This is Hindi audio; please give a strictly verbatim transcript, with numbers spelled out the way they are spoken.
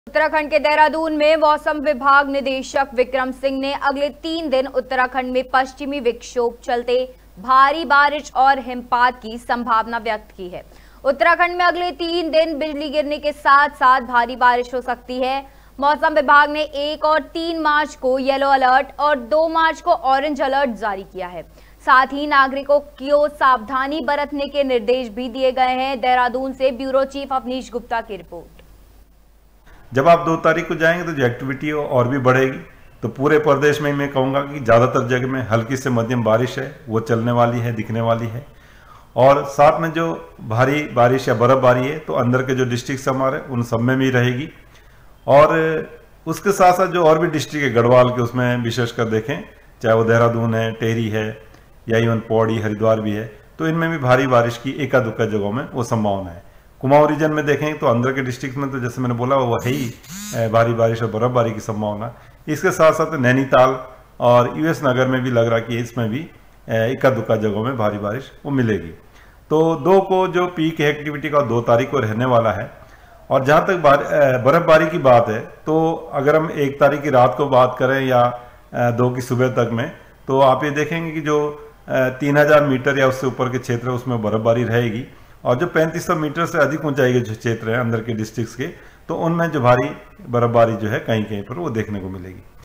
उत्तराखंड के देहरादून में मौसम विभाग निदेशक विक्रम सिंह ने अगले तीन दिन उत्तराखंड में पश्चिमी विक्षोभ चलते भारी बारिश और हिमपात की संभावना व्यक्त की है। उत्तराखंड में अगले तीन दिन बिजली गिरने के साथ साथ भारी बारिश हो सकती है। मौसम विभाग ने एक और तीन मार्च को येलो अलर्ट और दो मार्च को ऑरेंज अलर्ट जारी किया है। साथ ही नागरिकों को सावधानी बरतने के निर्देश भी दिए गए हैं। देहरादून से ब्यूरो चीफ अवनीश गुप्ता की रिपोर्ट। जब आप दो तारीख को जाएंगे तो जो एक्टिविटी और भी बढ़ेगी। तो पूरे प्रदेश में मैं कहूँगा कि ज़्यादातर जगह में हल्की से मध्यम बारिश है, वो चलने वाली है, दिखने वाली है। और साथ में जो भारी बारिश या बर्फबारी है तो अंदर के जो डिस्ट्रिक्ट हमारे उन सब में भी रहेगी। और उसके साथ साथ जो और भी डिस्ट्रिक्ट है गढ़वाल के, उसमें विशेषकर देखें, चाहे वो देहरादून है, टेहरी है या इवन पौड़ी, हरिद्वार भी है, तो इनमें भी भारी बारिश की एका दुक्का जगहों में वो संभावना है। कुमाऊं रीजन में देखें तो अंदर के डिस्ट्रिक्ट में तो जैसे मैंने बोला वो है ही भारी बारिश और बर्फबारी की संभावना। इसके साथ साथ नैनीताल और यूएस नगर में भी लग रहा कि इसमें भी इक्का दुक्का जगहों में भारी बारिश वो मिलेगी। तो दो को जो पीक एक्टिविटी का दो तारीख को रहने वाला है। और जहाँ तक बर्फबारी की बात है तो अगर हम एक तारीख की रात को बात करें या दो की सुबह तक में, तो आप ये देखेंगे कि जो तीन हजार मीटर या उससे ऊपर के क्षेत्र है उसमें बर्फबारी रहेगी। और जो पैंतीस सौ मीटर से अधिक ऊंचाई के जो क्षेत्र हैं अंदर के डिस्ट्रिक्ट्स के, तो उनमें जो भारी बर्फबारी जो है कहीं कहीं पर वो देखने को मिलेगी।